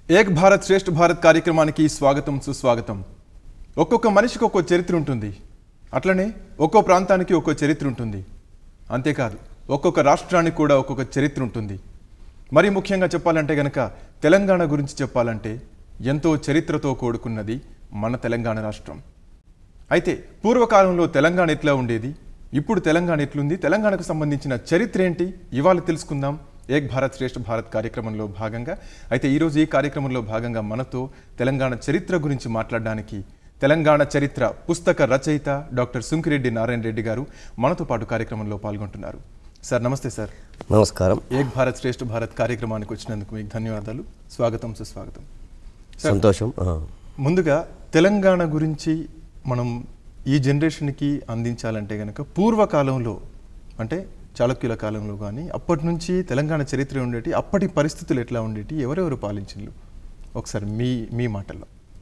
ఏక్ భారత్ శ్రేష్ఠ భారత్ కార్యక్రమానికి స్వాగతం సుస్వాగతం. ఒక్కొక్క మనిషికి ఒక్కో చరిత్ర ఉంటుంది. అట్లనే ఒక్కో ప్రాంతానికి ఒక్కో చరిత్ర ఉంటుంది. అంతేకాదు ఒక్కొక్క రాష్ట్రానికి కూడా ఒక్కొక్క చరిత్ర ఉంటుంది. మరి ముఖ్యంగా చెప్పాలంటే గనక తెలంగాణ గురించి చెప్పాలంటే ఎంతో చరిత్రతో కూడుకున్నది మన తెలంగాణ రాష్ట్రం. అయితే పూర్వకాలంలో తెలంగాణ ఎట్లా ఉండేది, ఇప్పుడు తెలంగాణ ఎట్లుంది, తెలంగాణకు సంబంధించిన చరిత్ర ఏంటి, ఇవాళ తెలుసుకుందాం ఏక్ భారత్ శ్రేష్ఠ భారత్ కార్యక్రమంలో భాగంగా. అయితే ఈరోజు ఈ కార్యక్రమంలో భాగంగా మనతో తెలంగాణ చరిత్ర గురించి మాట్లాడడానికి తెలంగాణ చరిత్ర పుస్తక రచయిత డాక్టర్ సుంకిరెడ్డి నారాయణ రెడ్డి గారు మనతో పాటు కార్యక్రమంలో పాల్గొంటున్నారు. సార్ నమస్తే. సార్ నమస్కారం. ఏక్ భారత్ శ్రేష్ఠ భారత్ కార్యక్రమానికి వచ్చినందుకు మీకు ధన్యవాదాలు. స్వాగతం సుస్వాగతం. సంతోషం. ముందుగా తెలంగాణ గురించి మనం ఈ జనరేషన్కి అందించాలంటే కనుక పూర్వకాలంలో అంటే చాళుక్యుల కాలంలో కానీ అప్పటి నుంచి తెలంగాణ చరిత్ర ఉండేటి, అప్పటి పరిస్థితులు ఎట్లా ఉండేటి, ఎవరెవరు పాలించిండ్రు ఒకసారి మీ మాటల్లో.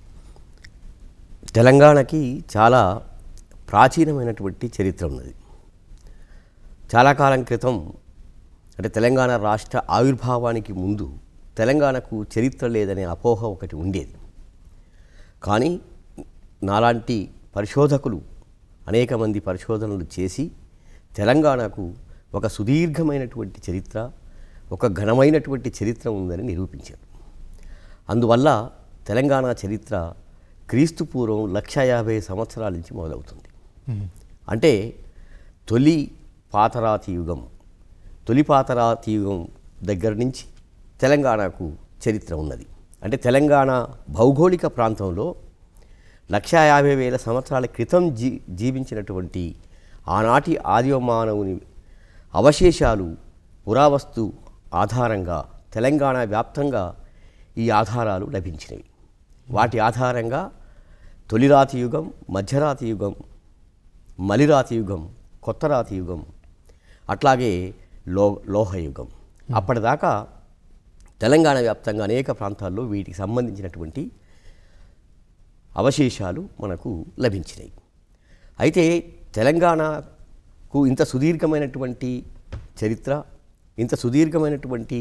తెలంగాణకి చాలా ప్రాచీనమైనటువంటి చరిత్ర ఉన్నది. చాలా కాలం క్రితం అంటే తెలంగాణ రాష్ట్ర ఆవిర్భావానికి ముందు తెలంగాణకు చరిత్ర లేదనే అపోహ ఒకటి ఉండేది. కానీ నాలాంటి పరిశోధకులు అనేక మంది పరిశోధనలు చేసి తెలంగాణకు ఒక సుదీర్ఘమైనటువంటి చరిత్ర, ఒక ఘనమైనటువంటి చరిత్ర ఉందని నిరూపించారు. అందువల్ల తెలంగాణ చరిత్ర క్రీస్తు పూర్వం 150 సంవత్సరాల నుంచి మొదలవుతుంది. అంటే తొలి పాతరాతి యుగం దగ్గర నుంచి తెలంగాణకు చరిత్ర ఉన్నది. అంటే తెలంగాణ భౌగోళిక ప్రాంతంలో 150,000 సంవత్సరాల క్రితం జీవించినటువంటి ఆనాటి ఆదిమ మానవుని అవశేషాలు పురావస్తు ఆధారంగా తెలంగాణ వ్యాప్తంగా ఈ ఆధారాలు లభించినవి. వాటి ఆధారంగా తొలిరాతి యుగం, మధ్యరాతి యుగం, మలిరాతి యుగం, కొత్తరాతి యుగం, అట్లాగే లోహయుగం, అప్పటిదాకా తెలంగాణ వ్యాప్తంగా అనేక ప్రాంతాల్లో వీటికి సంబంధించినటువంటి అవశేషాలు మనకు లభించినాయి. అయితే తెలంగాణకు ఇంత సుదీర్ఘమైనటువంటి చరిత్ర, ఇంత సుదీర్ఘమైనటువంటి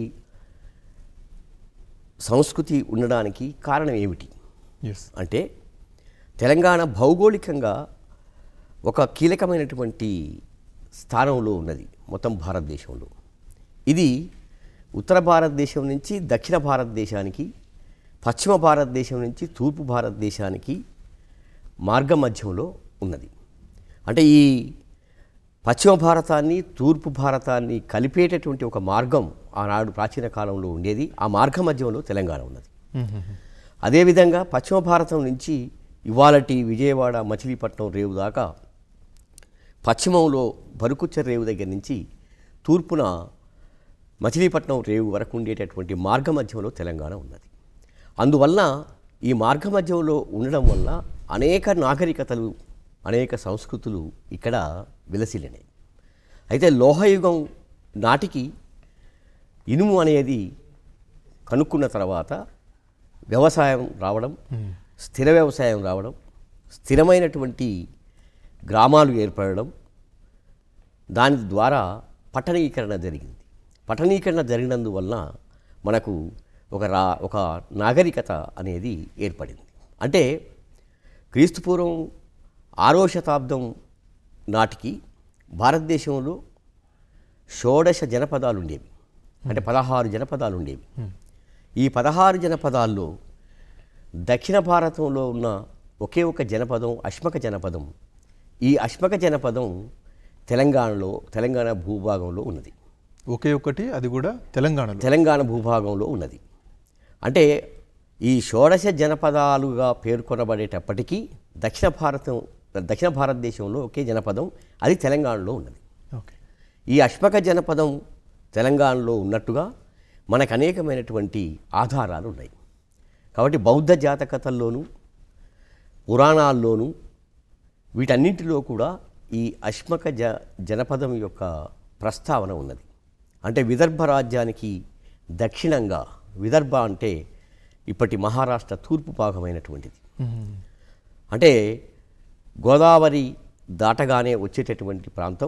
సంస్కృతి ఉండడానికి కారణం ఏమిటి అంటే తెలంగాణ భౌగోళికంగా ఒక కీలకమైనటువంటి స్థానంలో ఉన్నది మొత్తం భారతదేశంలో. ఇది ఉత్తర భారతదేశం నుంచి దక్షిణ భారతదేశానికి, పశ్చిమ భారతదేశం నుంచి తూర్పు భారతదేశానికి మార్గ మధ్యంలో ఉన్నది. అంటే ఈ పశ్చిమ భారతాన్ని తూర్పు భారతాన్ని కలిపేటటువంటి ఒక మార్గం ఆనాడు ప్రాచీన కాలంలో ఉండేది. ఆ మార్గ మధ్యంలో తెలంగాణ ఉన్నది. అదేవిధంగా పశ్చిమ భారతం నుంచి ఇవాళటి విజయవాడ మచిలీపట్నం రేవు దాకా, పశ్చిమంలో భరుకుచ్చర్ రేవు దగ్గర నుంచి తూర్పున మచిలీపట్నం రేవు వరకు ఉండేటటువంటి మార్గ మధ్యంలో తెలంగాణ ఉన్నది. అందువల్ల ఈ మార్గ మధ్యంలో ఉండడం వల్ల అనేక నాగరికతలు, అనేక సంస్కృతులు ఇక్కడ విలసిల్లినాయి. అయితే లోహయుగం నాటికి ఇనుము అనేది కనుక్కున్న తర్వాత వ్యవసాయం రావడం, స్థిర వ్యవసాయం రావడం, స్థిరమైనటువంటి గ్రామాలు ఏర్పడడం, దాని ద్వారా పట్టణీకరణ జరిగింది. పట్టణీకరణ జరిగినందువల్ల మనకు ఒక నాగరికత అనేది ఏర్పడింది. అంటే క్రీస్తుపూర్వం 6వ శతాబ్దం నాటికి భారతదేశంలో 16 జనపదాలు ఉండేవి. అంటే 16 జనపదాలు ఉండేవి. ఈ 16 జనపదాల్లో దక్షిణ భారతంలో ఉన్న ఒకే ఒక జనపదం అశ్మక జనపదం. ఈ అశ్మక జనపదం తెలంగాణ భూభాగంలో ఉన్నది. ఒకే ఒకటి, అది కూడా తెలంగాణ భూభాగంలో ఉన్నది. అంటే ఈ 16 జనపదాలుగా పేర్కొనబడేటప్పటికీ దక్షిణ భారతదేశంలో ఒకే జనపదం, అది తెలంగాణలో ఉన్నది. ఈ అశ్మక జనపదం తెలంగాణలో ఉన్నట్టుగా మనకు అనేకమైనటువంటి ఆధారాలు ఉన్నాయి. కాబట్టి బౌద్ధ జాతకతల్లోనూ పురాణాల్లోనూ వీటన్నింటిలో కూడా ఈ అశ్మక జనపదం యొక్క ప్రస్తావన ఉన్నది. అంటే విదర్భ రాజ్యానికి దక్షిణంగా, విదర్భ అంటే ఇప్పటి మహారాష్ట్ర తూర్పు భాగమైనటువంటిది. అంటే గోదావరి దాటగానే వచ్చేటటువంటి ప్రాంతం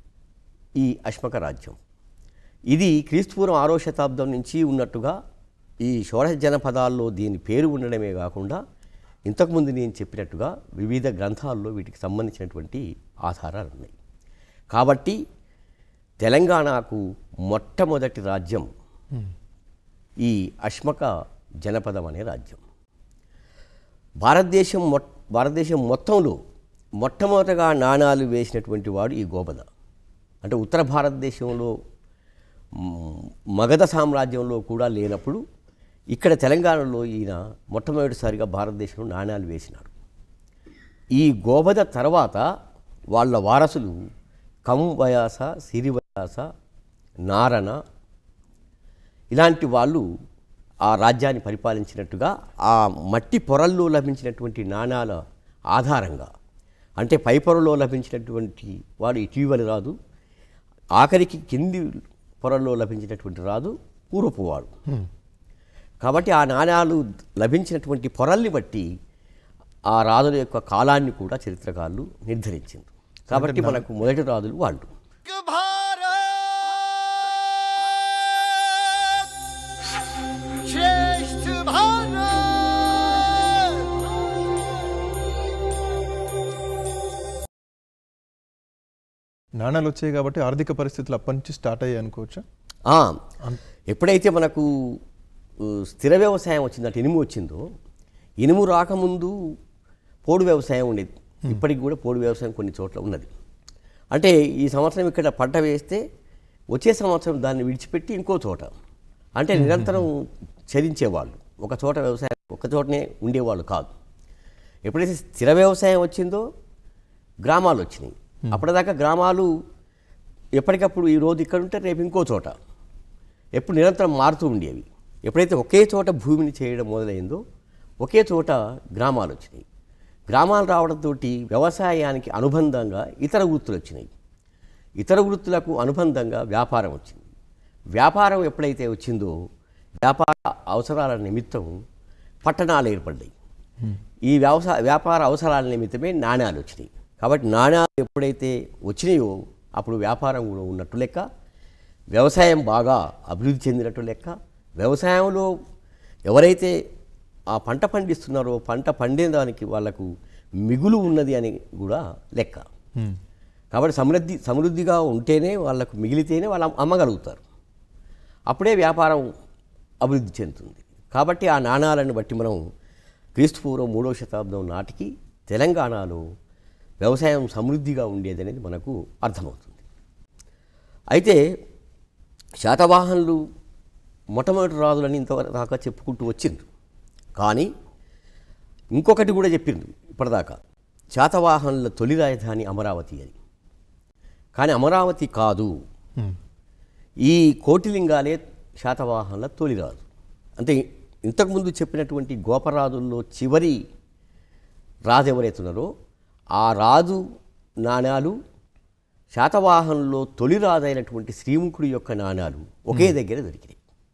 ఈ అశ్మక రాజ్యం. ఇది క్రీస్తుపూర్వం 6వ శతాబ్దం నుంచి ఉన్నట్టుగా ఈ షోడశ జనపదాల్లో దీని పేరు ఉండడమే కాకుండా ఇంతకుముందు నేను చెప్పినట్టుగా వివిధ గ్రంథాల్లో వీటికి సంబంధించినటువంటి ఆధారాలు ఉన్నాయి. కాబట్టి తెలంగాణకు మొట్టమొదటి రాజ్యం ఈ అశ్మక జనపదం అనే రాజ్యం. భారతదేశం మొత్తంలో మొట్టమొదటగా నాణాలు వేసినటువంటి వాడు ఈ గోబద. అంటే ఉత్తర భారతదేశంలో మగధ సామ్రాజ్యంలో కూడా లేనప్పుడు ఇక్కడ తెలంగాణలో ఈయన మొట్టమొదటిసారిగా భారతదేశంలో నాణాలు వేసినాడు. ఈ గోబద తర్వాత వాళ్ళ వారసులు కంబయాస, సిరివయాస, నారణ ఇలాంటి వాళ్ళు ఆ రాజ్యాన్ని పరిపాలించినట్టుగా ఆ మట్టి పొరల్లో లభించినటువంటి నాణాల ఆధారంగా, అంటే పై పొరలో లభించినటువంటి వాడు ఇటీవలి రాదు, ఆఖరికి కింది పొరల్లో లభించినటువంటి రాదు పూర్వపు వాడు. కాబట్టి ఆ నాణ్యాలు లభించినటువంటి పొరల్ని బట్టి ఆ రాజుల యొక్క కాలాన్ని కూడా చరిత్రకారులు నిర్ధారించారు. కాబట్టి మనకు మొదటి రాజులు వాళ్ళు. నాణాలు వచ్చాయి కాబట్టి ఆర్థిక పరిస్థితులు అప్పటి నుంచి స్టార్ట్ అయ్యాయి అనుకోవచ్చా? ఎప్పుడైతే మనకు స్థిర వ్యవసాయం వచ్చిందంటే ఇనుము వచ్చిందో, ఇనుము రాకముందు పోడు వ్యవసాయం ఉండేది. ఇప్పటికి కూడా పోడు వ్యవసాయం కొన్ని చోట్ల ఉన్నది. అంటే ఈ సంవత్సరం ఇక్కడ పంట వేస్తే వచ్చే సంవత్సరం దాన్ని విడిచిపెట్టి ఇంకో చోట, అంటే నిరంతరం చరించేవాళ్ళు. ఒక చోట వ్యవసాయం ఒక చోటనే ఉండేవాళ్ళు కాదు. ఎప్పుడైతే స్థిర వ్యవసాయం వచ్చిందో గ్రామాలు వచ్చినాయి. అప్పటిదాకా గ్రామాలు ఎప్పటికప్పుడు ఈరోజు ఇక్కడ ఉంటే రేపు ఇంకో చోట ఎప్పుడు నిరంతరం మారుతూ ఉండేవి. ఎప్పుడైతే ఒకే చోట భూమిని చేయడం మొదలైందో ఒకే చోట గ్రామాలు వచ్చినాయి. గ్రామాలు రావడంతో వ్యవసాయానికి అనుబంధంగా ఇతర వృత్తులు వచ్చినాయి. ఇతర వృత్తులకు అనుబంధంగా వ్యాపారం వచ్చింది. వ్యాపారం ఎప్పుడైతే వచ్చిందో వ్యాపార అవసరాల నిమిత్తం పట్టణాలు ఏర్పడ్డాయి. ఈ వ్యాపార అవసరాల నిమిత్తమే నాణ్యాలు వచ్చినాయి. కాబట్టి నాణ్యాలు ఎప్పుడైతే వచ్చినాయో అప్పుడు వ్యాపారం కూడా ఉన్నట్టు లెక్క, వ్యవసాయం బాగా అభివృద్ధి చెందినట్టు లెక్క. వ్యవసాయంలో ఎవరైతే ఆ పంట పండిస్తున్నారో పంట పండేదానికి వాళ్లకు మిగులు ఉన్నది అని కూడా లెక్క. కాబట్టి సమృద్ధిగా ఉంటేనే వాళ్ళకు మిగిలితేనే వాళ్ళు అమ్మగలుగుతారు. అప్పుడే వ్యాపారం అభివృద్ధి చెందుతుంది. కాబట్టి ఆ నాణాలను బట్టి మనం క్రీస్తుపూర్వం 3వ శతాబ్దం నాటికి తెలంగాణలో వ్యవసాయం సమృద్ధిగా ఉండేది అనేది మనకు అర్థమవుతుంది. అయితే శాతవాహనులు మొట్టమొదటి రాజులని ఇంతవరకు చెప్పుకుంటూ వచ్చిండ్రు. కానీ ఇంకొకటి కూడా చెప్పిండ్రు ఇప్పటిదాకా, శాతవాహనుల తొలి రాజధాని అమరావతి అని. కానీ అమరావతి కాదు, ఈ కోటిలింగాలే శాతవాహనుల తొలి రాజు. అంటే ఇంతకుముందు చెప్పినటువంటి గోపరాజుల్లో చివరి రాజు ఎవరైతున్నారో ఆ రాజు నాణ్యాలు శాతవాహనంలో తొలి రాజు అయినటువంటి శ్రీముఖుడి యొక్క నాణ్యాలు ఒకే దగ్గర దొరికినాయి.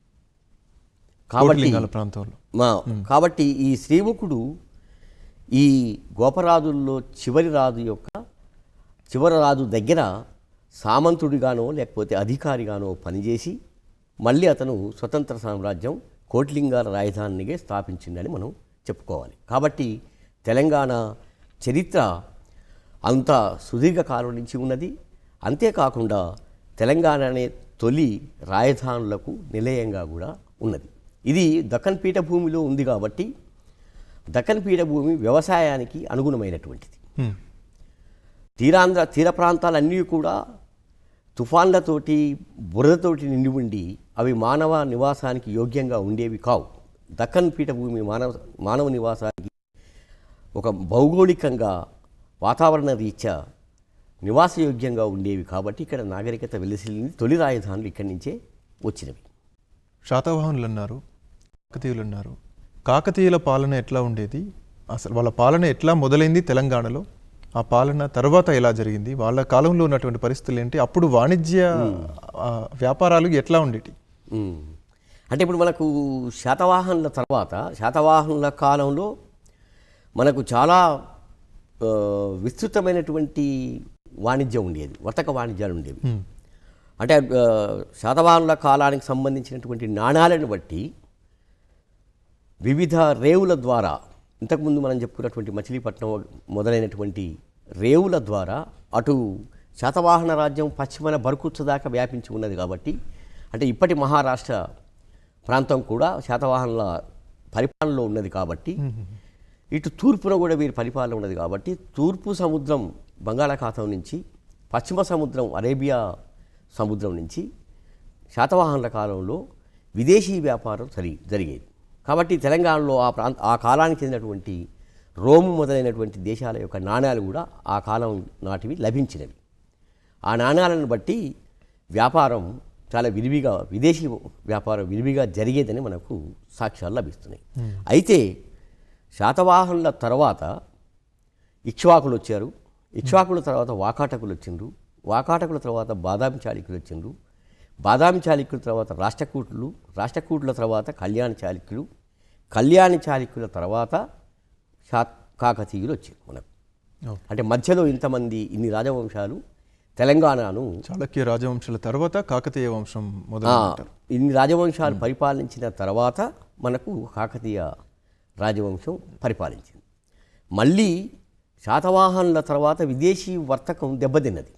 కాబట్టి ఈ శ్రీముఖుడు ఈ గోపరాజుల్లో చివరి రాజు దగ్గర సామంతుడిగానో లేకపోతే అధికారిగానో పనిచేసి మళ్ళీ అతను స్వతంత్ర సామ్రాజ్యం కోట్లింగాల రాజధానిగా స్థాపించిందని మనం చెప్పుకోవాలి. కాబట్టి తెలంగాణ చరిత్ర అంత సుదీర్ఘకాలం నుంచి ఉన్నది. అంతేకాకుండా తెలంగాణ అనే తొలి రాజధానులకు నిలయంగా కూడా ఉన్నది. ఇది దక్కన్ పీఠభూమిలో ఉంది కాబట్టి దక్కన్ పీఠభూమి వ్యవసాయానికి అనుగుణమైనటువంటిది. తీర ప్రాంతాలన్నీ కూడా తుఫాన్లతోటి బురదతోటి నిండి ఉండి అవి మానవ నివాసానికి యోగ్యంగా ఉండేవి కావు. దక్కన్ పీఠభూమి మానవ నివాసానికి ఒక భౌగోళికంగా వాతావరణ రీత్యా నివాసయోగ్యంగా ఉండేవి. కాబట్టి ఇక్కడ నాగరికత వెలిసిల్లింది. తొలి రాజధానులు ఇక్కడి నుంచే వచ్చినవి. శాతవాహనులు అన్నారు, కాకతీయులు అన్నారు. కాకతీయుల పాలన ఎట్లా ఉండేది, అసలు వాళ్ళ పాలన ఎట్లా మొదలైంది తెలంగాణలో, ఆ పాలన తర్వాత ఎలా జరిగింది, వాళ్ళ కాలంలో ఉన్నటువంటి పరిస్థితులు ఏంటి, అప్పుడు వాణిజ్య వ్యాపారాలు ఎట్లా ఉండేటి? అంటే ఇప్పుడు మనకు శాతవాహనుల తర్వాత శాతవాహనుల కాలంలో మనకు చాలా విస్తృతమైనటువంటి వాణిజ్యం ఉండేది, వర్తక వాణిజ్యాలు ఉండేవి. అంటే శాతవాహనుల కాలానికి సంబంధించినటువంటి నాణాలను బట్టి వివిధ రేవుల ద్వారా, ఇంతకుముందు మనం చెప్పుకున్నటువంటి మచిలీపట్నం మొదలైనటువంటి రేవుల ద్వారా అటు శాతవాహన రాజ్యం పశ్చిమన బరుకుచ్చ దాకా వ్యాపించి ఉన్నది కాబట్టి, అంటే ఇప్పటి మహారాష్ట్ర ప్రాంతం కూడా శాతవాహనుల పరిపాలనలో ఉన్నది కాబట్టి, ఇటు తూర్పున కూడా వీరి పరిపాలన ఉన్నది కాబట్టి, తూర్పు సముద్రం బంగాళాఖాతం నుంచి పశ్చిమ సముద్రం అరేబియా సముద్రం నుంచి శాతవాహనుల కాలంలో విదేశీ వ్యాపారం జరిగేది. కాబట్టి తెలంగాణలో ఆ కాలానికి చెందినటువంటి రోము మొదలైనటువంటి దేశాల యొక్క నాణ్యాలు కూడా ఆ కాలం నాటివి లభించినవి. ఆ నాణ్యాలను బట్టి వ్యాపారం చాలా విరివిగా, విదేశీ వ్యాపారం విరివిగా జరిగేదని మనకు సాక్ష్యాలు లభిస్తున్నాయి. అయితే శాతవాహనుల తర్వాత ఇక్ష్వాకులు వచ్చారు. ఇక్ష్వాకుల తర్వాత వాకాటకులు వచ్చిండ్రు. వాకాటకుల తర్వాత బాదామి చాళుక్యులు వచ్చిండ్రు. బాదామి చాళుక్యుల తర్వాత రాష్ట్రకూటులు. రాష్ట్రకూటుల తర్వాత కళ్యాణి చాళుక్యులు. కళ్యాణి చాళుక్యుల తర్వాత కాకతీయులు వచ్చారు మనకు. అంటే మధ్యలో ఇన్ని రాజవంశాలు తెలంగాణను, చాళుక్య రాజవంశాల తర్వాత కాకతీయ వంశం మొదలు, ఇన్ని రాజవంశాలు పరిపాలించిన తర్వాత మనకు కాకతీయ రాజవంశం పరిపాలించింది. మళ్ళీ శాతవాహనుల తర్వాత విదేశీ వర్తకం దెబ్బతిన్నది.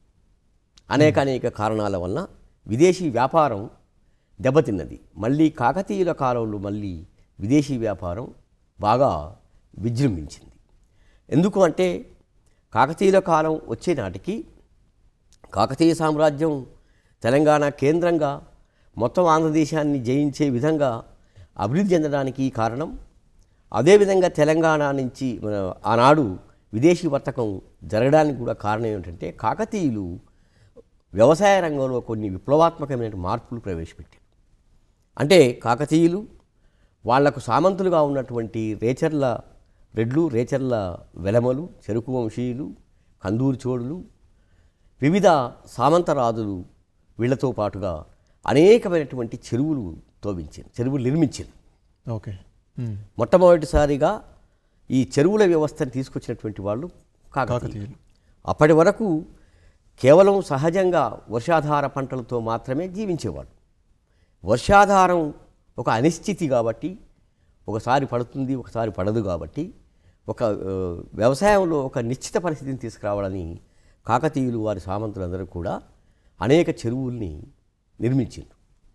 అనేక కారణాల వలన విదేశీ వ్యాపారం దెబ్బతిన్నది. మళ్ళీ కాకతీయుల కాలంలో మళ్ళీ విదేశీ వ్యాపారం బాగా విజృంభించింది. ఎందుకు అంటే కాకతీయుల కాలం వచ్చే నాటికి కాకతీయ సామ్రాజ్యం తెలంగాణ కేంద్రంగా మొత్తం ఆంధ్రదేశాన్ని జయించే విధంగా అభివృద్ధి చెందడానికి కారణం, అదేవిధంగా తెలంగాణ నుంచి ఆనాడు విదేశీ వర్తకం జరగడానికి కూడా కారణం ఏమిటంటే కాకతీయులు వ్యవసాయ రంగంలో కొన్ని విప్లవాత్మకమైన మార్పులు ప్రవేశపెట్టారు. అంటే కాకతీయులు వాళ్లకు సామంతులుగా ఉన్నటువంటి రేచర్ల రెడ్లు, రేచర్ల వెలమలు, చెరుకు వంశీయులు, కందూరు చోడులు, వివిధ సామంతరాజులు వీళ్లతో పాటుగా అనేకమైనటువంటి చెరువులు నిర్మించారు. ఓకే. మొట్టమొదటిసారిగా ఈ చెరువుల వ్యవస్థను తీసుకొచ్చినటువంటి వాళ్ళు కాకతీయులు. అప్పటి వరకు కేవలం సహజంగా వర్షాధార పంటలతో మాత్రమే జీవించేవాడు. వర్షాధారం ఒక అనిశ్చితి కాబట్టి, ఒకసారి పడుతుంది ఒకసారి పడదు కాబట్టి ఒక వ్యవసాయంలో ఒక నిశ్చిత పరిస్థితిని తీసుకురావాలని కాకతీయులు వారి సామంతులందరూ కూడా అనేక చెరువుల్ని నిర్మించారు.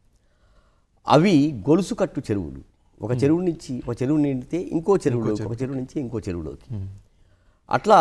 అవి గొలుసు కట్టు చెరువులు. ఒక చెరువు నుంచి ఒక చెరువు నిండితే ఇంకో చెరువులోకి, ఒక చెరువు నుంచి ఇంకో చెరువులోకి. అట్లా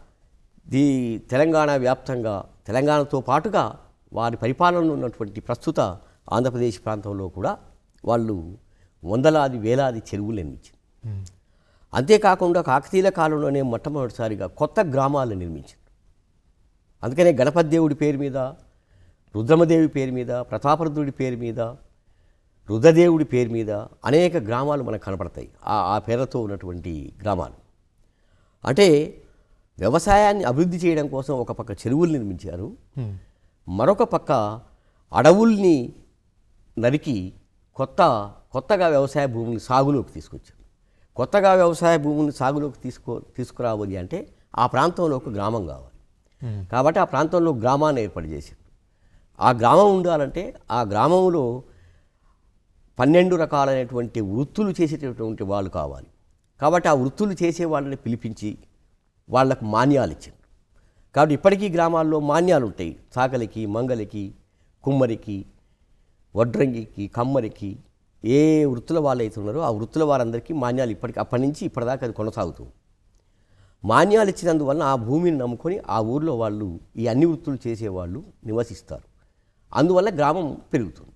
తెలంగాణ వ్యాప్తంగా, తెలంగాణతో పాటుగా వారి పరిపాలనలో ఉన్నటువంటి ప్రస్తుత ఆంధ్రప్రదేశ్ ప్రాంతంలో కూడా వాళ్ళు వందలాది వేలాది చెరువులు నిర్మించారు. అంతేకాకుండా కాకతీయుల కాలంలోనే మొట్టమొదటిసారిగా కొత్త గ్రామాలను నిర్మించారు. అందుకనే గణపతి దేవుడి పేరు మీద, రుద్రమదేవి పేరు మీద, ప్రతాపరుద్రుడి పేరు మీద, రుద్రదేవుడి పేరు మీద అనేక గ్రామాలు మనకు కనపడతాయి. ఆ పేర్లతో ఉన్నటువంటి గ్రామాలు. అంటే వ్యవసాయాన్ని అభివృద్ధి చేయడం కోసం ఒక పక్క చెరువులు నిర్మించారు, మరొక పక్క అడవుల్ని నరికి కొత్తగా వ్యవసాయ భూముల్ని సాగులోకి తీసుకొచ్చారు. కొత్తగా వ్యవసాయ భూముల్ని సాగులోకి తీసుకురావాలి అంటే ఆ ప్రాంతంలో ఒక గ్రామం కావాలి. కాబట్టి ఆ ప్రాంతంలో గ్రామాన్ని ఏర్పాటు చేశారు. ఆ గ్రామం ఉండాలంటే ఆ గ్రామంలో 12 రకాలైనటువంటి వృత్తులు చేసేటటువంటి వాళ్ళు కావాలి. కాబట్టి ఆ వృత్తులు చేసే వాళ్ళని పిలిపించి వాళ్లకు మాన్యాలు ఇచ్చారు. కాబట్టి ఇప్పటికీ గ్రామాల్లో మాన్యాలు ఉంటాయి. చాకలికి, మంగలికి, కుమ్మరికి, వడ్రంగికి, కమ్మరికి, ఏ వృత్తుల వాళ్ళు అవుతున్నారో ఆ వృత్తుల వారందరికీ మాన్యాలు అప్పటి నుంచి ఇప్పటిదాకా అది కొనసాగుతుంది. మాన్యాలు ఇచ్చినందువల్ల ఆ భూమిని నమ్ముకొని ఆ ఊర్లో వాళ్ళు ఈ అన్ని వృత్తులు చేసేవాళ్ళు నివసిస్తారు. అందువల్ల గ్రామం పెరుగుతుంది.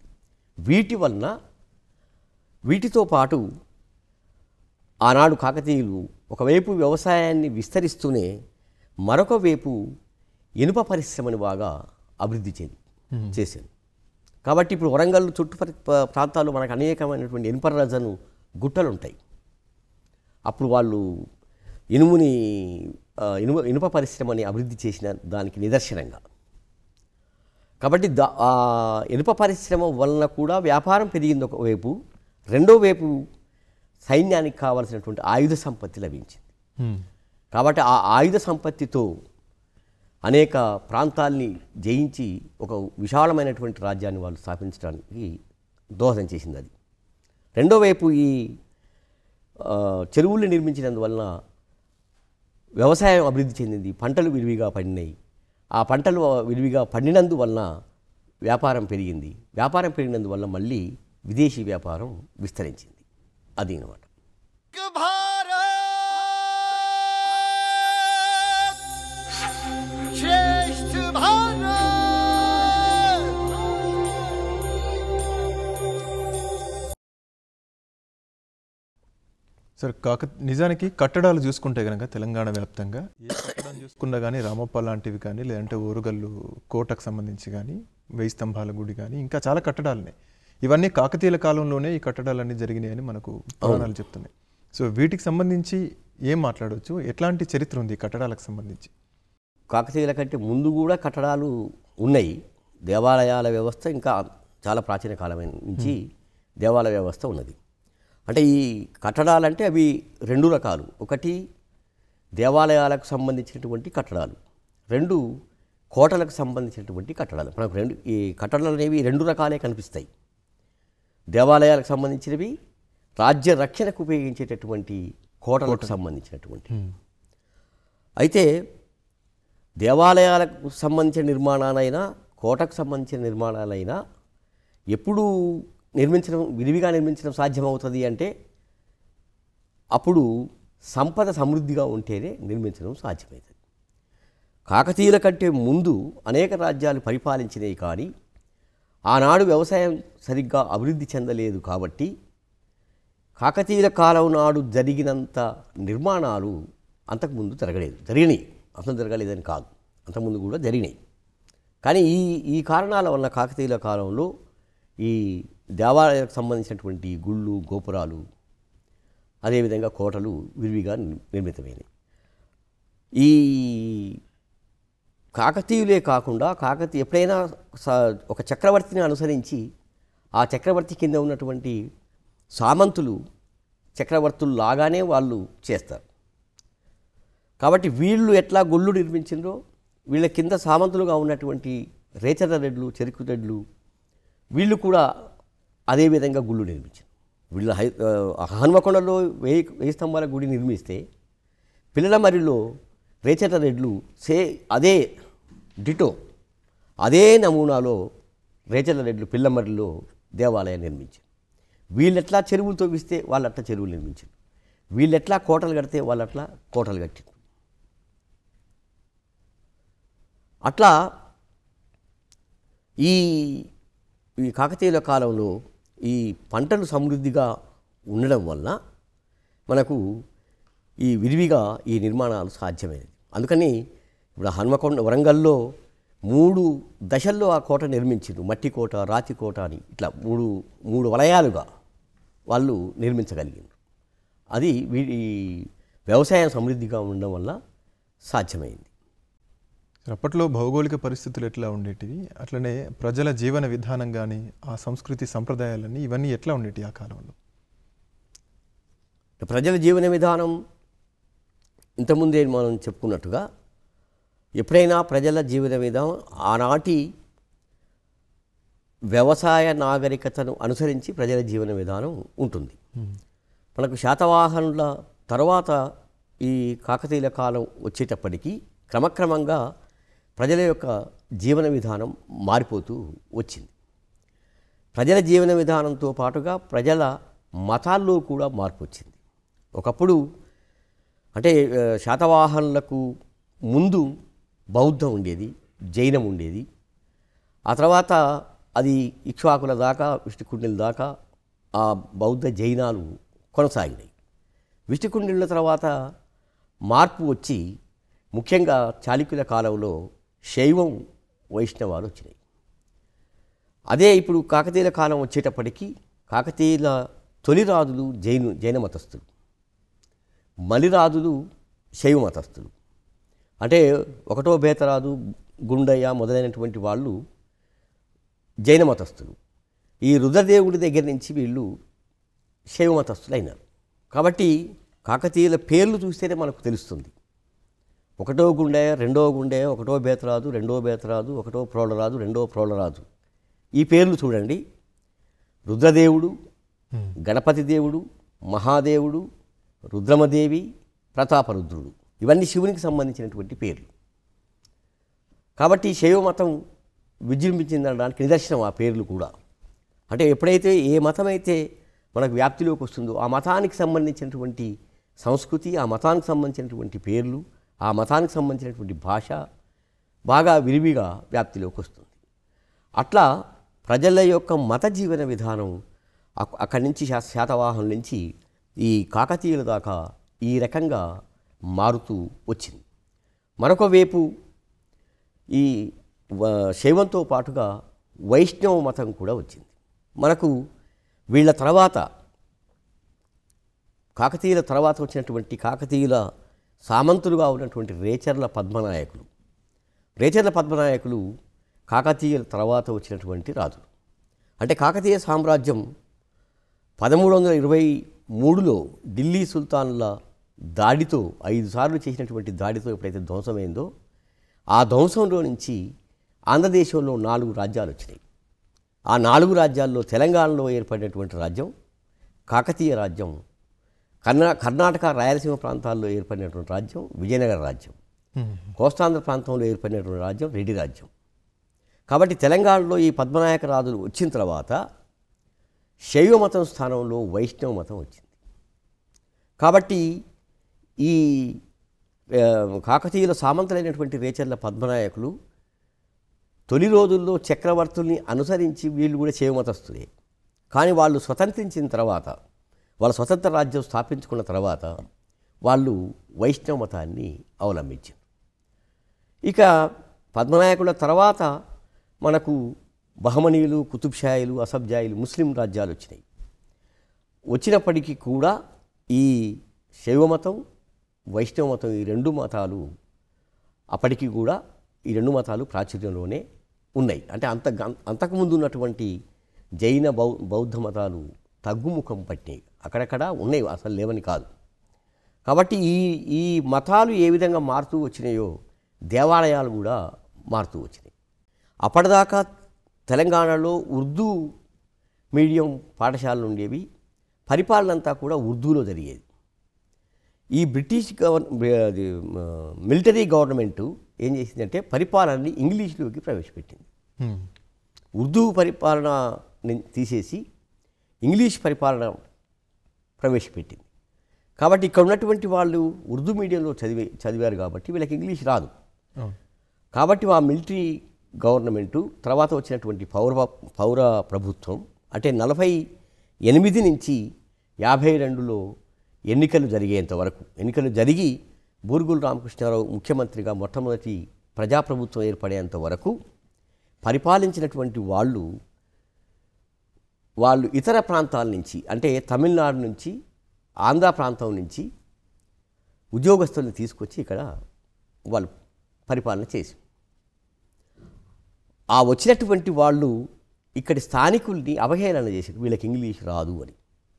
వీటితో పాటు ఆనాడు కాకతీయులు ఒకవైపు వ్యవసాయాన్ని విస్తరిస్తూనే మరొక వైపు ఇనుప పరిశ్రమని బాగా అభివృద్ధి చేశారు. కాబట్టి ఇప్పుడు వరంగల్ ప్రాంతాల్లో మనకు అనేకమైనటువంటి ఇనుపరజను గుట్టలు ఉంటాయి. అప్పుడు వాళ్ళు ఇనుప పరిశ్రమని అభివృద్ధి చేసిన దానికి నిదర్శనంగా. కాబట్టి ఇనుప పరిశ్రమ వలన కూడా వ్యాపారం పెరిగింది ఒకవైపు. రెండో వైపు సైన్యానికి కావాల్సినటువంటి ఆయుధ సంపత్తి లభించింది. కాబట్టి ఆ ఆయుధ సంపత్తితో అనేక ప్రాంతాల్ని జయించి ఒక విశాలమైనటువంటి రాజ్యాన్ని వాళ్ళు స్థాపించడానికి దోహదం చేసింది అది. రెండో వైపు ఈ చెరువుల్ని నిర్మించినందువలన వ్యవసాయం అభివృద్ధి చెందింది, పంటలు విరివిగా పండినాయి. ఆ పంటలు విరివిగా పండినందువలన వ్యాపారం పెరిగింది. వ్యాపారం పెరిగినందువల్ల మళ్ళీ విదేశీ వ్యాపారం విస్తరించింది. అది అన్నమాట. సార్ నిజానికి కట్టడాలు చూసుకుంటే కనుక తెలంగాణ వ్యాప్తంగా ఏ కట్టడం చూసుకున్నా కానీ రామప్ప లాంటివి కానీ, లేదంటే ఓరుగల్లు కోటకు సంబంధించి కానీ, 1000 స్తంభాల గుడి కానీ, ఇంకా చాలా కట్టడాలున్నాయి. ఇవన్నీ కాకతీయుల కాలంలోనే ఈ కట్టడాలన్నీ జరిగినాయని మనకు పురాణాలు చెప్తున్నాయి. సో వీటికి సంబంధించి ఏం మాట్లాడవచ్చు, ఎట్లాంటి చరిత్ర ఉంది ఈ కట్టడాలకు సంబంధించి? కాకతీయుల కంటే ముందు కూడా కట్టడాలు ఉన్నాయి. దేవాలయాల వ్యవస్థ ఇంకా చాలా ప్రాచీన కాలమైన నుంచి దేవాలయ వ్యవస్థ ఉన్నది. అంటే ఈ కట్టడాలంటే అవి 2 రకాలు. ఒకటి దేవాలయాలకు సంబంధించినటువంటి కట్టడాలు, 2 కోటలకు సంబంధించినటువంటి కట్టడాలు. మనకు ఈ కట్టడాలు అనేవి 2 రకాలే కనిపిస్తాయి. దేవాలయాలకు సంబంధించినవి, రాజ్య రక్షణకు ఉపయోగించేటటువంటి కోటలకు సంబంధించినటువంటి. అయితే దేవాలయాలకు సంబంధించిన నిర్మాణాలైనా, కోటకు సంబంధించిన నిర్మాణాలైనా ఎప్పుడు విరివిగా నిర్మించడం సాధ్యమవుతుంది అంటే అప్పుడు సంపద సమృద్ధిగా ఉంటేనే నిర్మించడం సాధ్యమవుతుంది. కాకతీయుల కంటే ముందు అనేక రాజ్యాలు పరిపాలించినవి, కానీ ఆనాడు వ్యవసాయం సరిగ్గా అభివృద్ధి చెందలేదు. కాబట్టి కాకతీయుల కాలం నాడు జరిగినంత నిర్మాణాలు అంతకుముందు జరిగినాయి. అసలు జరగలేదని కాదు, అంతకుముందు కూడా జరిగినాయి. కానీ ఈ కారణాల వల్ల కాకతీయుల కాలంలో ఈ దేవాలయాలకు సంబంధించినటువంటి గుళ్ళు, గోపురాలు, అదేవిధంగా కోటలు విరివిగా నిర్మితమైనవి. ఈ కాకతీయులే కాకుండా ఎప్పుడైనా ఒక చక్రవర్తిని అనుసరించి ఆ చక్రవర్తి కింద ఉన్నటువంటి సామంతులు చక్రవర్తులు లాగానే వాళ్ళు చేస్తారు. కాబట్టి వీళ్ళు ఎట్లా గుళ్ళు నిర్మించిండ్రో వీళ్ళ కింద సామంతులుగా ఉన్నటువంటి రేచర్ల రెడ్లు, చెరుకు రెడ్లు వీళ్ళు కూడా అదేవిధంగా గుళ్ళు నిర్మించారు. వీళ్ళు హన్మకొండలో 1000 స్తంభాల గుడి నిర్మిస్తే పిల్లలమర్రిలో రేచర్ల రెడ్లు అదే డిటో అదే నమూనాలో రేచర్ల రెడ్లు పిల్లమర్రిలో దేవాలయం నిర్మించారు. వీళ్ళెట్లా చెరువులు తవ్విస్తే వాళ్ళట్లా చెరువులు నిర్మించారు. వీళ్ళెట్లా కోటలు కడితే వాళ్ళట్లా కోటలు కట్టారు. అట్లా ఈ కాకతీయుల కాలంలో ఈ పంటలు సమృద్ధిగా ఉండడం వల్ల మనకు ఈ విరివిగా ఈ నిర్మాణాలు సాధ్యమైనది. అందుకని ఇప్పుడు హన్మకొండ వరంగల్లో 3 దశల్లో ఆ కోట నిర్మించారు. మట్టి కోట, రాతి కోట అని ఇట్లా మూడు వలయాలుగా వాళ్ళు నిర్మించగలిగారు. అది వ్యవసాయం సమృద్ధిగా ఉండడం వల్ల సాధ్యమైంది. అప్పట్లో భౌగోళిక పరిస్థితులు ఎట్లా ఉండేటివి, అట్లనే ప్రజల జీవన విధానం కానీ, ఆ సంస్కృతి సంప్రదాయాలన్నీ ఇవన్నీ ఎట్లా ఉండేవి ఆ కాలంలో? ప్రజల జీవన విధానం ఇంతకుముందే మనం చెప్పుకున్నట్టుగా ఎప్పుడైనా ప్రజల జీవన విధానం ఆనాటి వ్యవసాయ నాగరికతను అనుసరించి ప్రజల జీవన విధానం ఉంటుంది. మనకు శాతవాహనుల తర్వాత ఈ కాకతీయుల కాలం వచ్చేటప్పటికీ క్రమక్రమంగా ప్రజల యొక్క జీవన విధానం మారిపోతూ వచ్చింది. ప్రజల జీవన విధానంతో పాటుగా ప్రజల మతాల్లో కూడా మార్పు వచ్చింది. ఒకప్పుడు అంటే శాతవాహనులకు ముందు బౌద్ధం ఉండేది, జైనం ఉండేది. ఆ తర్వాత అది ఇక్ష్వాకుల దాకా, విష్ణుకుండిల దాకా ఆ బౌద్ధ జైనాలు కొనసాగినాయి. విష్ణుకుండిల తర్వాత మార్పు వచ్చి ముఖ్యంగా చాళుక్యుల కాలంలో శైవం, వైష్ణవాలు వచ్చినాయి. అదే ఇప్పుడు కాకతీయుల కాలం వచ్చేటప్పటికీ కాకతీయుల తొలి రాజులు జైన మతస్థులు, మలిరాజులు శైవ మతస్థులు. అంటే 1వ బేతరాజు, గుండయ్య మొదలైనటువంటి వాళ్ళు జైన మతస్థులు. ఈ రుద్రదేవుడి దగ్గర నుంచి వీళ్ళు శైవ మతస్థులు అయినారు. కాబట్టి కాకతీయుల పేర్లు చూస్తేనే మనకు తెలుస్తుంది. 1వ గుండయ్య, 2వ గుండయ్య, 1వ బేతరాజు, 2వ బేతరాజు, 1వ ప్రోళరాజు, 2వ ప్రోళరాజు. ఈ పేర్లు చూడండి. రుద్రదేవుడు, గణపతి దేవుడు, మహాదేవుడు, రుద్రమదేవి, ప్రతాపరుద్రుడు, ఇవన్నీ శివునికి సంబంధించినటువంటి పేర్లు. కాబట్టి శైవ మతం విజృంభించిందనడానికి నిదర్శనం ఆ పేర్లు కూడా. అంటే ఎప్పుడైతే ఏ మతం అయితే మనకు వ్యాప్తిలోకి వస్తుందో ఆ మతానికి సంబంధించినటువంటి సంస్కృతి, ఆ మతానికి సంబంధించినటువంటి పేర్లు, ఆ మతానికి సంబంధించినటువంటి భాష బాగా విరివిగా వ్యాప్తిలోకి వస్తుంది. అట్లా ప్రజల యొక్క మత జీవన విధానం అక్కడి నుంచి శాతవాహనుల నుంచి ఈ కాకతీయుల దాకా ఈ రకంగా మారుతూ వచ్చింది. మరొక వైపు ఈ శైవంతో పాటుగా వైష్ణవ మతం కూడా వచ్చింది. మనకు వీళ్ళ తర్వాత కాకతీయుల తర్వాత వచ్చినటువంటి కాకతీయుల సామంతులుగా ఉన్నటువంటి రేచర్ల పద్మనాయకులు. రేచర్ల పద్మనాయకులు కాకతీయుల తర్వాత వచ్చినటువంటి రాజులు. అంటే కాకతీయ సామ్రాజ్యం 1323లో ఢిల్లీ సుల్తానుల దాడితో 5 సార్లు చేసినటువంటి దాడితో ఎప్పుడైతే ధ్వంసమైందో ఆ ధ్వంసంలో నుంచి ఆంధ్రదేశంలో 4 రాజ్యాలు వచ్చినాయి. ఆ 4 రాజ్యాల్లో తెలంగాణలో ఏర్పడినటువంటి రాజ్యం కాకతీయ రాజ్యం, కర్ణాటక రాయలసీమ ప్రాంతాల్లో ఏర్పడినటువంటి రాజ్యం విజయనగర రాజ్యం, కోస్తాంధ్ర ప్రాంతంలో ఏర్పడినటువంటి రాజ్యం రెడ్డి రాజ్యం. కాబట్టి తెలంగాణలో ఈ పద్మనాయక రాజులు వచ్చిన తర్వాత శైవ మతం స్థానంలో వైష్ణవ మతం వచ్చింది. కాబట్టి ఈ కాకతీయుల సామంతులైనటువంటి రేచర్ల పద్మనాయకులు తొలి రోజుల్లో చక్రవర్తుల్ని అనుసరించి వీళ్ళు కూడా శైవ మతస్థులే. కానీ వాళ్ళు స్వతంత్రించిన తర్వాత, వాళ్ళ స్వతంత్ర రాజ్యం స్థాపించుకున్న తర్వాత వాళ్ళు వైష్ణవ మతాన్ని అవలంబించారు. ఇక పద్మనాయకుల తర్వాత మనకు బహమనీయులు, కుతుబ్షాయిలు, అసబ్జాయిలు, ముస్లిం రాజ్యాలు వచ్చినాయి. వచ్చినప్పటికీ కూడా ఈ శైవ మతం, వైష్ణవ మతం ఈ 2 మతాలు అప్పటికీ కూడా ఈ 2 మతాలు ప్రాచుర్యంలోనే ఉన్నాయి. అంటే అంతకుముందు ఉన్నటువంటి జైన బౌద్ధ మతాలు తగ్గుముఖం పట్టినాయి, అక్కడక్కడ ఉన్నాయి, అసలు లేవని కాదు. కాబట్టి ఈ మతాలు ఏ విధంగా మారుతూ వచ్చినాయో దేవాలయాలు కూడా మారుతూ వచ్చినాయి. అప్పటిదాకా తెలంగాణలో ఉర్దూ మీడియం పాఠశాలలు ఉండేవి, పరిపాలన అంతా కూడా ఉర్దూలో జరిగేది. ఈ బ్రిటిష్ మిలిటరీ గవర్నమెంటు ఏం చేసిందంటే పరిపాలనని ఇంగ్లీష్లోకి ప్రవేశపెట్టింది. ఉర్దూ పరిపాలన తీసేసి ఇంగ్లీష్ పరిపాలన ప్రవేశపెట్టింది. కాబట్టి ఇక్కడ ఉన్నటువంటి వాళ్ళు ఉర్దూ మీడియంలో చదివారు కాబట్టి వీళ్ళకి ఇంగ్లీష్ రాదు. కాబట్టి ఆ మిలిటరీ గవర్నమెంటు తర్వాత వచ్చినటువంటి పౌర ప్రభుత్వం అంటే 48 నుంచి 52లో ఎన్నికలు జరిగేంత వరకు, ఎన్నికలు జరిగి బూరుగుల రామకృష్ణారావు ముఖ్యమంత్రిగా మొట్టమొదటి ప్రజాప్రభుత్వం ఏర్పడేంత వరకు పరిపాలించినటువంటి వాళ్ళు ఇతర ప్రాంతాల నుంచి అంటే తమిళనాడు నుంచి, ఆంధ్ర ప్రాంతం నుంచి ఉద్యోగస్తులను తీసుకొచ్చి ఇక్కడ వాళ్ళు పరిపాలన చేసి ఆ వచ్చినటువంటి వాళ్ళు ఇక్కడి స్థానికుల్ని అవహేళన చేశారు, వీళ్ళకి ఇంగ్లీష్ రాదు అని.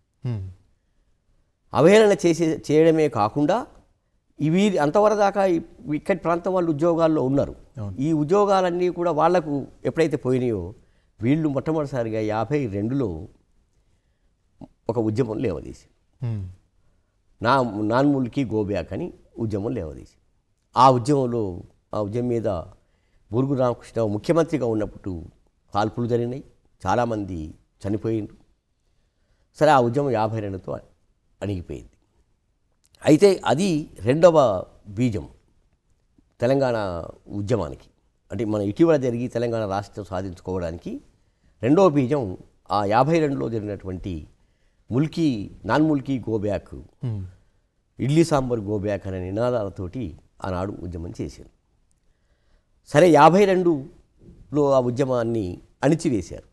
అవహేళన చేయడమే కాకుండా ఇవి అంతవరదాకా ఇక్కడి ప్రాంతం వాళ్ళు ఉద్యోగాల్లో ఉన్నారు. ఈ ఉద్యోగాలన్నీ కూడా వాళ్లకు ఎప్పుడైతే పోయినాయో వీళ్ళు మొట్టమొదటిసారిగా 52లో ఒక ఉద్యమం లేవదీసి నాన్ ముల్కీ గో బ్యాక్ అని ఉద్యమం లేవదీసి ఆ ఉద్యమం మీద బూరుగుల రామకృష్ణరావు ముఖ్యమంత్రిగా ఉన్నప్పుడు కాల్పులు జరిగినాయి, చాలామంది చనిపోయిండ్రు. సరే ఆ ఉద్యమం 52తో అణిగిపోయింది. అయితే అది 2వ బీజం తెలంగాణ ఉద్యమానికి. అంటే మన ఇటీవల జరిగి తెలంగాణ రాష్ట్రం సాధించుకోవడానికి 2వ బీజం ఆ 52లో జరిగినటువంటి non mulki go back, idli sambar go back అనే నినాదాలతోటి ఆనాడు ఉద్యమం చేశారు. సరే 52లో ఆ ఉద్యమాన్ని అణిచివేశారు.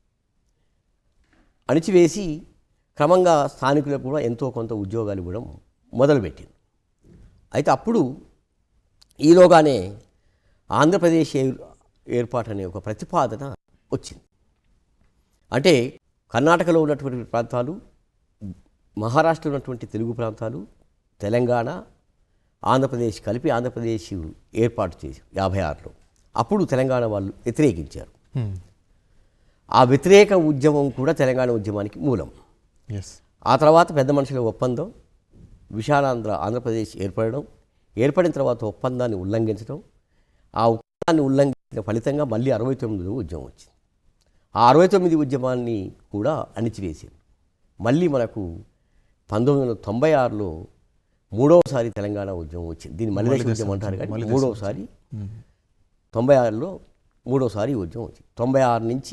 అణిచివేసి క్రమంగా స్థానికులకు కూడా ఎంతో కొంత ఉద్యోగాలు ఇవ్వడం మొదలుపెట్టింది. అయితే అప్పుడు ఈలోగానే ఆంధ్రప్రదేశ్ ఏర్పాటు అనే ఒక ప్రతిపాదన వచ్చింది. అంటే కర్ణాటకలో ఉన్నటువంటి ప్రాంతాలు, మహారాష్ట్రలో ఉన్నటువంటి తెలుగు ప్రాంతాలు, తెలంగాణ, ఆంధ్రప్రదేశ్ కలిపి ఆంధ్రప్రదేశ్ ఏర్పాటు చేసి 56లో అప్పుడు తెలంగాణ వాళ్ళు వ్యతిరేకించారు. ఆ వ్యతిరేక ఉద్యమం కూడా తెలంగాణ ఉద్యమానికి మూలం. ఆ తర్వాత పెద్ద మనుషుల ఒప్పందం, విశాలాంధ్ర ఆంధ్రప్రదేశ్ ఏర్పడిన తర్వాత ఒప్పందాన్ని ఉల్లంఘించడం, ఆ ఒప్పందాన్ని ఉల్లంఘించిన ఫలితంగా మళ్ళీ 69 ఉద్యమం వచ్చింది. ఆ 69 ఉద్యమాన్ని కూడా అణిచివేసింది. మళ్ళీ మనకు 1996లో మూడవసారి తెలంగాణ ఉద్యమం వచ్చింది. దీన్ని మలిదశ ఉద్యమం అంటారు, కానీ మూడవసారి 96లో మూడోసారి ఉద్యమం వచ్చింది. 96 నుంచి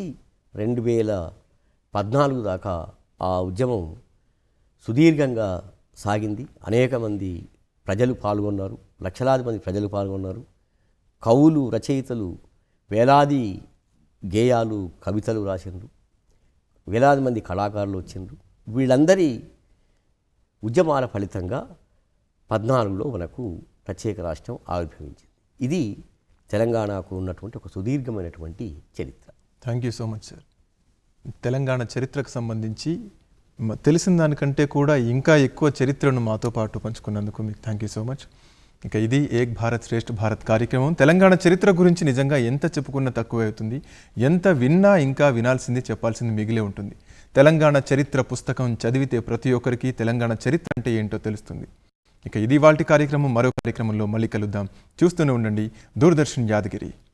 2014 దాకా ఆ ఉద్యమం సుదీర్ఘంగా సాగింది. అనేక మంది ప్రజలు పాల్గొన్నారు, లక్షలాది మంది ప్రజలు పాల్గొన్నారు. కవులు, రచయితలు వేలాది గేయాలు, కవితలు రాసిండ్రు. వేలాది మంది కళాకారులు వచ్చిండ్రు. వీళ్ళందరి ఉద్యమాల ఫలితంగా 14లో మనకు ప్రత్యేక రాష్ట్రం ఆవిర్భవించింది. ఇది తెలంగాణకు ఉన్నటువంటి ఒక సుదీర్ఘమైనటువంటి చరిత్ర. Thank you so much sir. Telangana చరిత్రకు సంబంధించి తెలిసిన దానికంటే కూడా ఇంకా ఎక్కువ చరిత్రను మాతో పాటు పంచుకున్నందుకు మీకు థ్యాంక్ యూ సో మచ్. ఇక ఇది ఏక్ భారత్ శ్రేష్ఠ భారత్ కార్యక్రమం. తెలంగాణ చరిత్ర గురించి నిజంగా ఎంత చెప్పుకున్నా తక్కువే అవుతుంది. ఎంత విన్నా ఇంకా వినాల్సింది, చెప్పాల్సింది మిగిలే ఉంటుంది. తెలంగాణ చరిత్ర పుస్తకం చదివితే ప్రతి ఒక్కరికి తెలంగాణ చరిత్ర అంటే ఏంటో తెలుస్తుంది. ఇక ఇది వాల్టి కార్యక్రమం. మరో కార్యక్రమంలో మళ్ళీ కలుద్దాం. చూస్తూనే ఉండండి దూరదర్శన్ యాదగిరి.